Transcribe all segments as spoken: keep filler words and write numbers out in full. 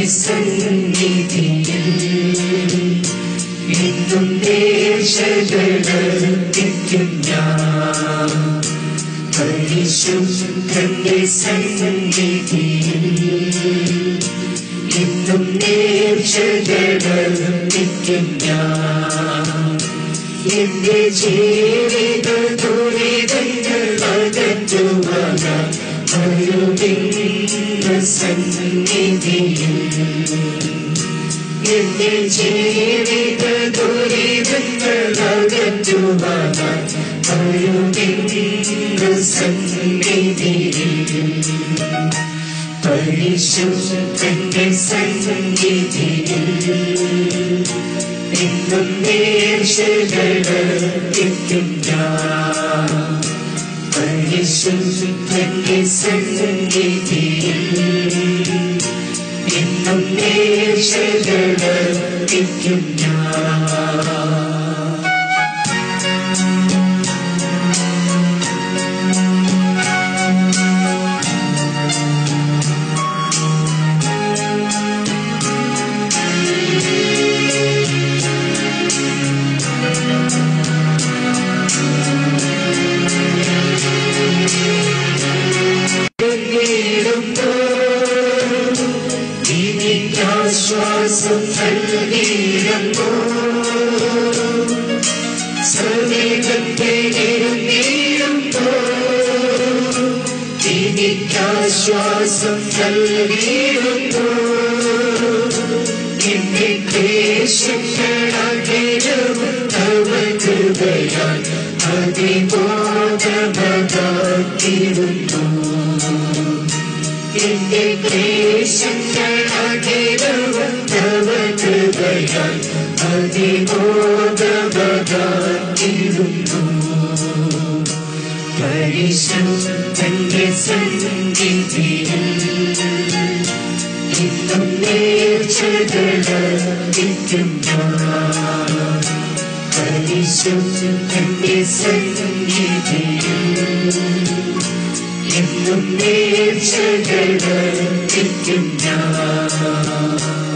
സന്നിധിയിൽ എന്നും ദേശകളർപ്പിക്കും ഞാൻ. പരിശുദ്ധന്റെ സന്നിധിയിൽ എന്നും ദേശകളർപ്പിക്കും ഞാൻ. എന്റെ ജീവിത ദുരിതങ്ങൾ അകറ്റുവാൻ വരുന്ന സന്നിധിയിൽ എന്റെ ജീവിത ദുരിതങ്ങൾ അകറ്റുവാൻ വരുന്ന സന്നിധിയിൽ പരിശുദ്ധന്റെ സന്നിധിയിൽ എന്നും ദേശകളർപ്പിക്കും ഞാൻ. പരിശുദ്ധന്റെ സന്നിധിയിൽ എന്നും ദേശകളർപ്പിക്കും ഞാൻ. ശ്വാസം നൽകിയപ്പോ സമീപത്തെ ഇരുന്നിരുമ്പോ എനിക്കാശ്വാസം നൽകിയിരുമ്പോ എന്റെ ക്ലേശങ്ങളകലവും തവ കൃപയാൽ അതിബോധമതാക്കിയിരുന്നു. എന്റെ ക്ലേശങ്ങളകലവും തവ കൃപയാൽ അതിബോധമതാക്കിയിരുന്നു. പരിശുദ്ധന്റെ സന്നിധിയിൽ ഇന്നും നേർച്ചകളർപ്പിക്കും ഞാൻ. പരിശുദ്ധന്റെ സന്നിധിയിൽ ഇന്നും നേർച്ചകളർപ്പിക്കും ഞാൻ.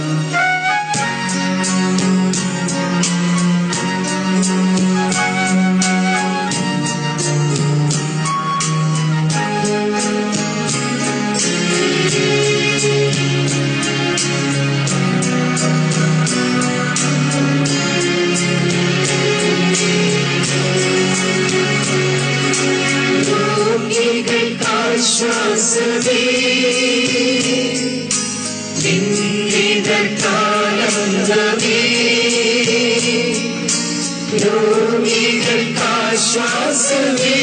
ശ്വാസമേ നിന്നിതൽക്കാലന്തമേ രോഗികൾക്കാശ്വാസമേ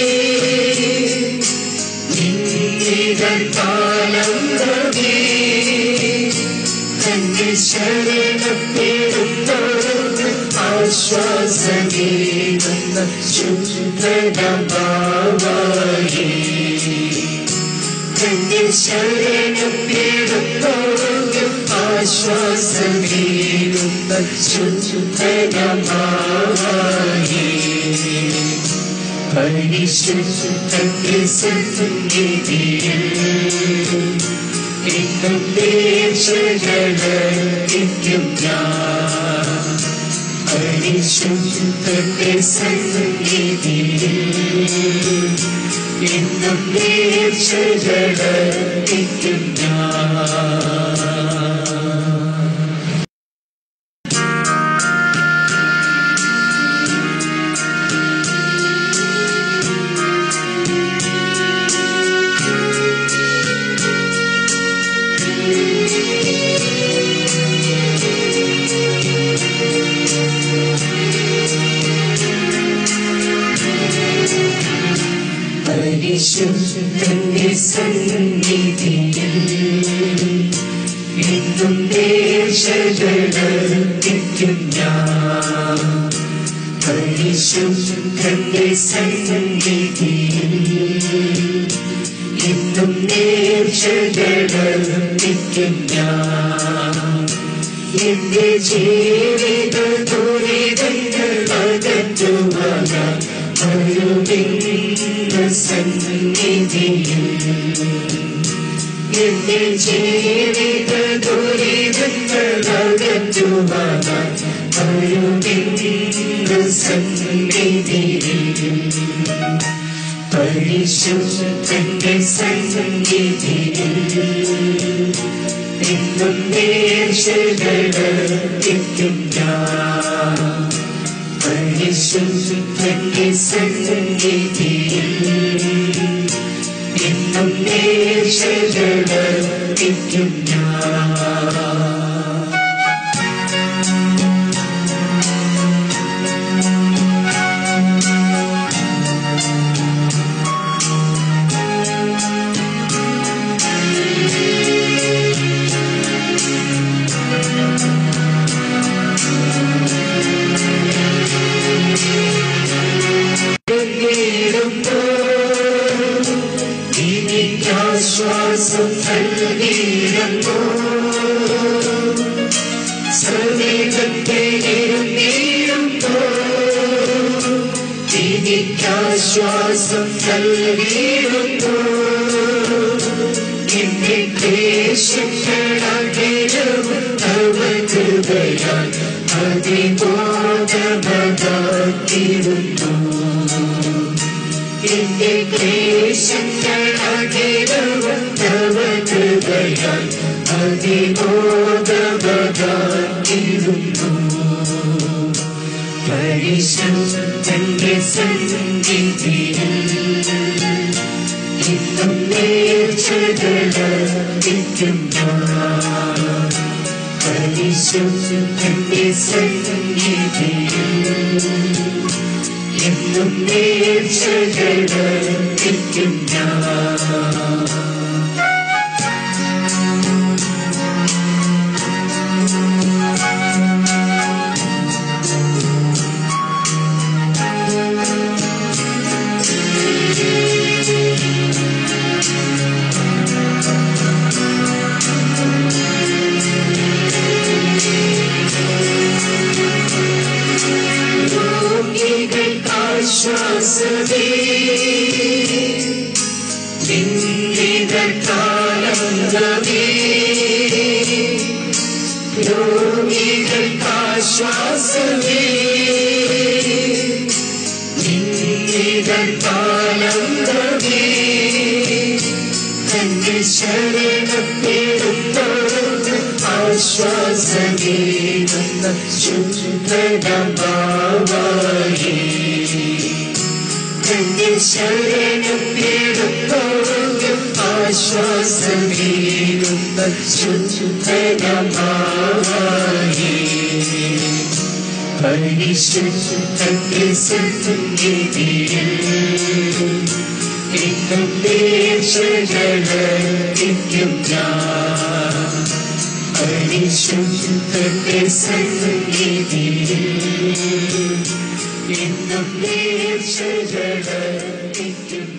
നിന്നിതൽക്കാലന്തമേ തന്റെ ശരണപ്പെടുന്നവർക്ക് ആശ്വാസമേകുന്ന ശുദ്ധനാവായേ. തന്റെ ശരണപ്പെടുന്നവർക്ക് ആശ്വാസമേകുന്ന ശുദ്ധനാവായേ. പരിശുദ്ധന്റെ സന്നിധിയിൽ ഇന്നും നേർച്ചകളർപ്പിക്കും ഞാൻ. പരിശുദ്ധന്റെ സന്നിധിയിൽ ഇന്നും നേർച്ചകളർപ്പിക്കും ഞാൻ. പരിശുദ്ധന്റെ സന്നിധിയിൽ ഇന്നും നേർച്ചകളർപ്പിക്കും ഞാൻ. പരിശുദ്ധന്റെ സന്നിധിയിൽ ഇന്നും നേർച്ചകളർപ്പിക്കും ഞാൻ. എന്റെ ജീവിത ദുരിതങ്ങൾ അകറ്റുവാൻ വരുന്ന സന്നിധിയിൽ എന്റെ ജീവിത ദുരിതങ്ങൾ പരിശുദ്ധന്റെ സന്നിധിയിൽ എന്നും നേർച്ചകളർപ്പിക്കും ഞാൻ. പരിശുദ്ധന്റെ സന്നിധിയിൽ എന്നും നേർച്ചകളർപ്പിക്കും ഞാൻ. ശ്വാസം നൽകിയിടുന്നു സമീപത്തെ ഇരുന്നിടുന്നു എനിക്കാശ്വാസം നൽകിയിടുന്നു എന്റെ ക്ലേശങ്ങളകലവും തവ കൃപയാൽ അതിബോധമതാക്കിടുന്നു. എന്റെ ക്ലേശങ്ങളകലവും തവ കൃപയാൽ അതിബോധമതാക്കിടുന്നു. പരിശുദ്ധന്റെ സന്നിധിയിൽ ഇന്നും നേർച്ചകളർപ്പിക്കും ഞാൻ. പരിശുദ്ധന്റെ സന്നിധിയിൽ എന്നും നേർച്ചകളർപ്പിക്കും ഞാൻ. ശ്വാസമേ നിന്നിടത്താലേ രോഗികൾക്കാശ്വാസമേ നിന്നിടത്താലേ തന്റെ ശരണപ്പെടുന്നവർക്ക് ആശ്വാസമേകുന്ന ശുദ്ധനാമേ. തന്റെ ശരണപ്പെടുന്നവർക്ക് ആശ്വാസമേകുന്ന ശുദ്ധനാമേ. പരിശുദ്ധന്റെ സന്നിധിയിൽ എന്നും നേർച്ചകളർപ്പിക്കും ഞാൻ. പരിശുദ്ധന്റെ സന്നിധിയിൽ എന്നും നേർച്ചകളർപ്പിക്കും